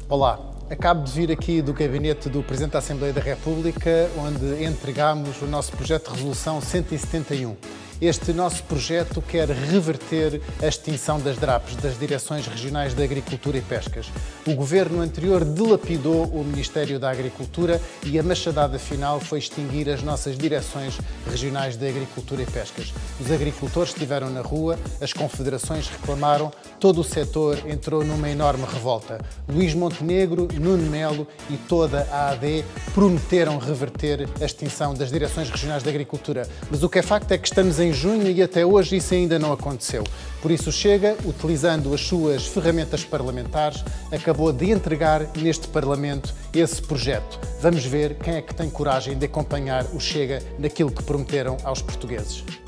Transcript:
Olá, acabo de vir aqui do gabinete do Presidente da Assembleia da República, onde entregámos o nosso projeto de resolução 171. Este nosso projeto quer reverter a extinção das DRAPs, das Direções Regionais de Agricultura e Pescas. O governo anterior dilapidou o Ministério da Agricultura e a machadada final foi extinguir as nossas Direções Regionais de Agricultura e Pescas. Os agricultores estiveram na rua, as confederações reclamaram, todo o setor entrou numa enorme revolta. Luís Montenegro, Nuno Melo e toda a AD prometeram reverter a extinção das Direções Regionais de Agricultura. Mas o que é facto é que estamos em junho e até hoje isso ainda não aconteceu. Por isso o Chega, utilizando as suas ferramentas parlamentares, acabou de entregar neste Parlamento esse projeto. Vamos ver quem é que tem coragem de acompanhar o Chega naquilo que prometeram aos portugueses.